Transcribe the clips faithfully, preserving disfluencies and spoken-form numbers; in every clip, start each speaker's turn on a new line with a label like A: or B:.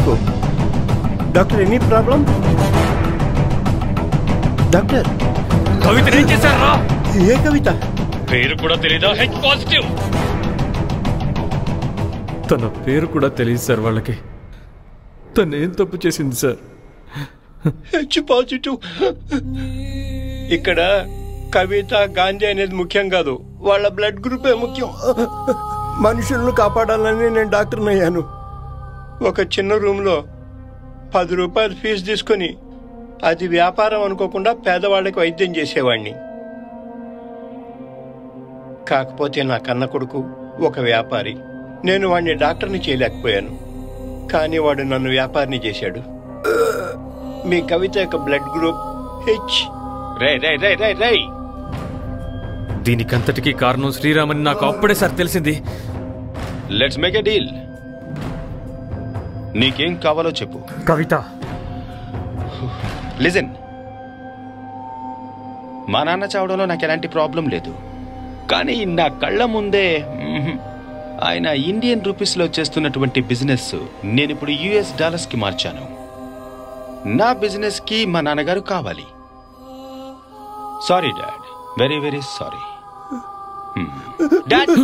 A: ఎందుకు doctor? Any problem doctor?
B: Kavitha ఏం చేశారా?
A: ఏ కవిత?
B: పేరు కూడా తెలీదా? H positive.
C: తన పేరు కూడా తెలియదు సార్ వాళ్ళకి. తను ఏం తప్పు చేసింది సార్?
A: H positive. ఇక్కడ కవిత గాంధీ అనేది ముఖ్యం కాదు, వాళ్ళ బ్లడ్ గ్రూపే ముఖ్యం. మనుషులను కాపాడాలని నేను డాక్టర్ని అయ్యాను. ఒక చిన్న రూమ్లో పది రూపాయలు ఫీజు తీసుకుని అది వ్యాపారం అనుకోకుండా పేదవాళ్ళకి వైద్యం చేసేవాడిని. కాకపోతే నా కన్న కొడుకు ఒక వ్యాపారి. నేను వాడిని డాక్టర్ని చేయలేకపోయాను, కానీ వాడు నన్ను వ్యాపారిని చేశాడు. మీ కవిత యొక్క బ్లడ్ గ్రూప్ హెచ్.
B: రై రై రై రై రై
C: దీనికంతటికీ కారణం శ్రీరామని నాకు అప్పుడే సార్ తెలిసింది.
B: Let's make a deal. నీకేం కావాలో చెప్పు.
C: కవిత.
B: లిజన్, మా నాన్న చావడంలో నాకు ఎలాంటి ప్రాబ్లం లేదు, కానీ నా కళ్ళ ముందే ఆయన ఇండియన్ రూపీస్లో చేస్తున్నటువంటి బిజినెస్ నేను ఇప్పుడు యుఎస్ డాలర్స్ కి మార్చాను. నా బిజినెస్ కి మా నాన్నగారు కావాలి. Sorry dad, very very sorry. Dad,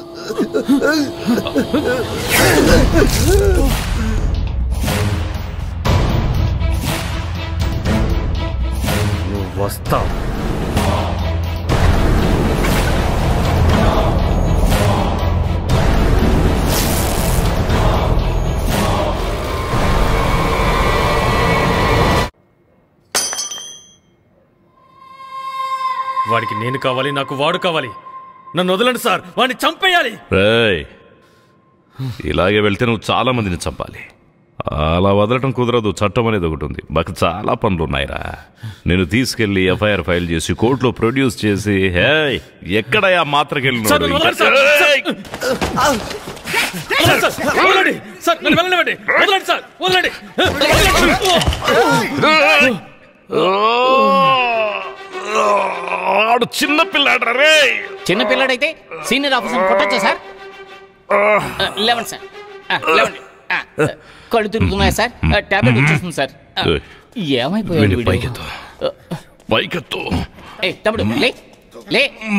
C: నువ్వు వస్తావు. వాడికి నేను కావాలి, నాకు వాడు కావాలి. నన్ను వదలండి సార్, వాడిని చంపేయాలి.
D: ఇలాగే వెళ్తే నువ్వు చాలా మందిని చంపాలి. అలా వదలటం కుదరదు, చట్టం అనేది ఒకటి ఉంది. మాకు చాలా పనులు ఉన్నాయిరా. నేను తీసుకెళ్లి ఎఫ్ఐఆర్ ఫైల్ చేసి కోర్టులో ప్రొడ్యూస్ చేసి హే ఎక్కడయా మాత్రకెళ్ళి చిన్న పిల్లాడు రే.
E: చిన్న పిల్లాడైతే సీనియర్ ఆఫీసర్ కొట్టొచ్చా సార్? లేవండి సార్, లేవండి. కళ్ళు తిరుగుతున్నాయా సార్? టాబ్లెట్ వచ్చేస్తుంది సార్. ఏమైపోయాడు?
D: పైకెత్తు.
E: ఏ తమ్ముడు లే లే.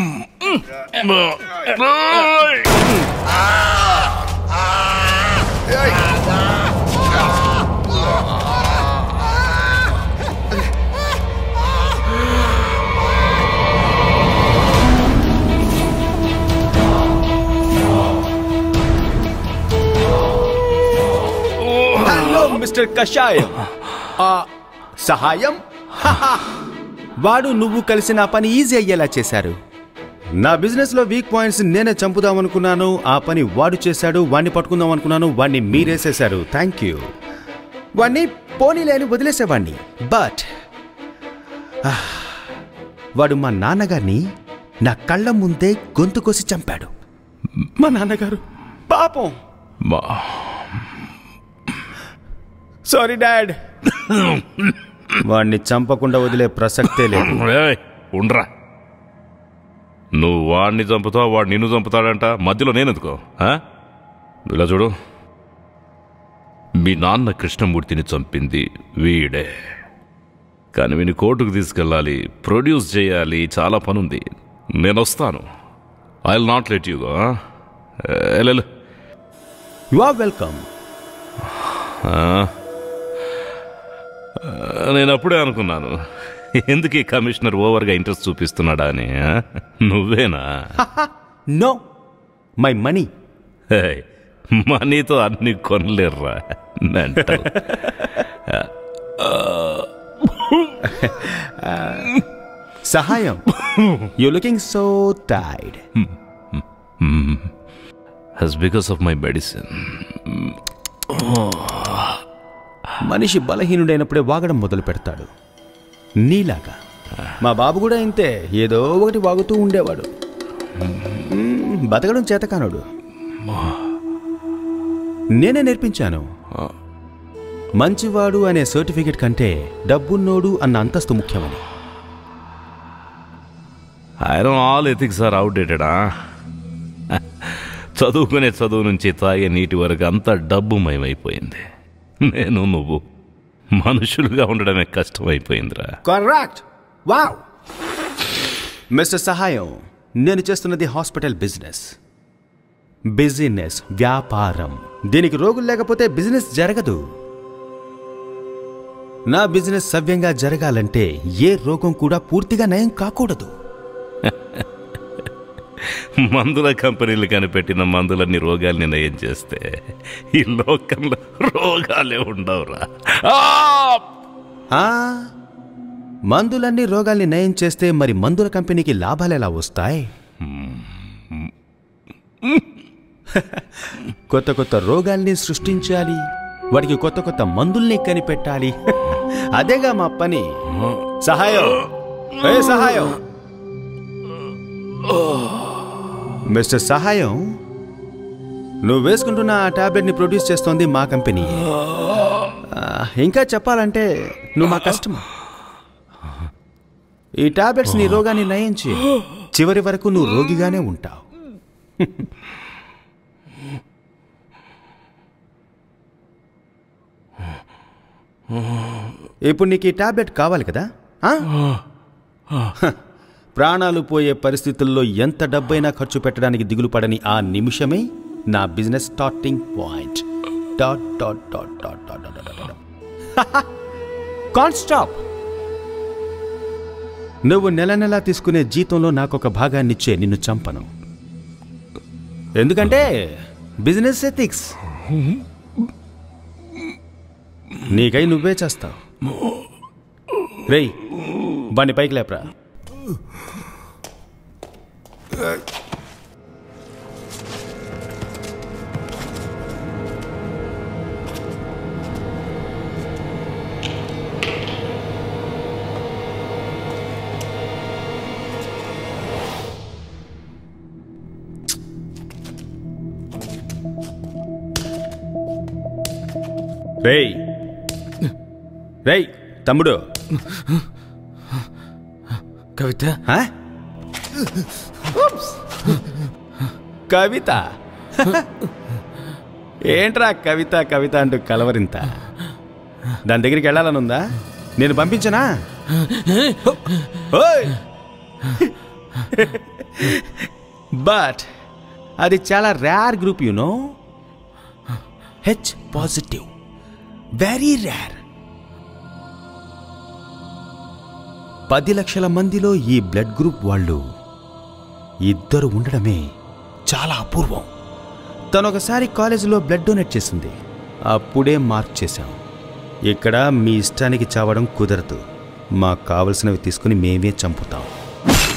A: మిస్టర్ కషాయం, సహాయం. వాడు నువ్వు కలిసి నా పని ఈజీ అయ్యేలా చేశారు. నా బిజినెస్ లో వీక్ పాయింట్స్ నేనే చంపుదాం అనుకున్నాను, ఆ పని వాడు చేశాడు. వాడిని పట్టుకుందాం అనుకున్నాను, వాడిని మీరేసేశారు. Thank you. వాడిని పోనీలేని వదిలేసేవాడిని, బట్ వాడు మా నాన్నగారిని నా కళ్ళ ముందే గొంతు కోసి చంపాడు. మా నాన్నగారు పాపం. Sorry dad. వాడిని చంపకుండా వదిలే ప్రసక్తే లేదు.
D: ఉండరా, నువ్వు వాడిని చంపుతావు, వాడు నిన్ను చంపుతాడంట, మధ్యలో నేనెందుకో? ఇలా చూడు, మీ నాన్న కృష్ణమూర్తిని చంపింది వీడే, కానీ వీని కోర్టుకు తీసుకెళ్ళాలి, ప్రొడ్యూస్ చేయాలి, చాలా పనుంది. నేను వస్తాను. I will not let you go.
A: You are welcome.
D: నేను అప్పుడే అనుకున్నాను, ఎందుకు ఈ కమిషనర్ ఓవర్గా ఇంట్రెస్ట్ చూపిస్తున్నాడా అని. నువ్వేనా?
A: No, my money.
D: మనీతో అన్ని కొనలేర్రా.
A: సహాయం, you looking so tired.
D: That's because of my medicine.
A: మనిషి బలహీనుడైనప్పుడే వాగడం మొదలు పెడతాడు, నీలాగా. మా బాబు కూడా ఇంతే, ఏదో ఒకటి వాగుతూ ఉండేవాడు. బతకడం చేతకానోడు. నేనే నేర్పించాను. మంచివాడు అనే సర్టిఫికెట్ కంటే డబ్బున్నోడు అన్న అంతస్తు ముఖ్యమని.
D: I don't all ethics are అవుట్డేటెడా. చదువుకునే చదువు నుంచి తాగే నీటి వరకు అంతా డబ్బు మయమైపోయింది. నేను నువ్వు మనుషులుగా ఉండడమే కష్టమైపోయిందిరా.
F: కరెక్ట్. వావ్. మిస్టర్ సహాయం, నేను చేస్తున్నది హాస్పిటల్ బిజినెస్. బిజినెస్, వ్యాపారం. దీనికి రోగులు లేకపోతే బిజినెస్ జరగదు. నా బిజినెస్ సవ్యంగా జరగాలంటే ఏ రోగం కూడా పూర్తిగా నయం కాకూడదు.
D: మందుల కంపెనీలు కనిపెట్టిన మందులన్నీ రోగాల్ని నయం చేస్తే ఈ లోకంలో రోగాలే ఉండవురా.
F: మందులన్నీ రోగాల్ని నయం చేస్తే మరి మందుల కంపెనీకి లాభాలు ఎలా వస్తాయి? కొత్త కొత్త రోగాల్ని సృష్టించాలి, వాడికి కొత్త కొత్త మందుల్ని కనిపెట్టాలి. అదేగా మా పని. సహాయం, ఏ సహాయం, మిస్టర్ సహాయం, నువ్వు వేసుకుంటున్న ఆ టాబ్లెట్ని ప్రొడ్యూస్ చేస్తోంది మా కంపెనీ. ఇంకా చెప్పాలంటే నువ్వు మా కస్టమర్. ఈ టాబ్లెట్స్ నీ రోగాన్ని నయించి చివరి వరకు నువ్వు రోగిగానే ఉంటావు. ఇప్పుడు నీకు ఈ టాబ్లెట్ కావాలి కదా? ప్రాణాలు పోయే పరిస్థితుల్లో ఎంత డబ్బైనా ఖర్చు పెట్టడానికి దిగులు పడని ఆ నిమిషమే నా business starting point. Dot dot dot dot dot dot. Can't stop. నువ్వు నెల నెలా తీసుకునే జీతంలో నాకొక భాగాన్నిచ్చే నిన్ను చంపను. ఎందుకంటే బిజినెస్ ఎథిక్స్. నీకై నువ్వే చేస్తావు. రేయ్, బాని పైకి లేపరా. రేయ్ రేయ్ తమ్ముడు.
C: కవిత.
F: కవిత ఏంట్రా కవిత కవిత అంటూ కలవరింత? దాని దగ్గరికి వెళ్ళాలనుందా? నేను పంపించనా? బట్ అది చాలా rare group, you know. H positive, very rare. పది లక్షల మందిలో ఈ బ్లడ్ గ్రూప్ వాళ్ళు ఇద్దరు ఉండడమే చాలా అపూర్వం. తను ఒకసారి కాలేజీలో బ్లడ్ డొనేట్ చేసింది. అప్పుడే మార్క్ చేశాం, ఇక్కడ మీ ఇష్టానికి చావడం కుదరదు, మాకు కావలసినవి తీసుకుని మేమే చంపుతాం.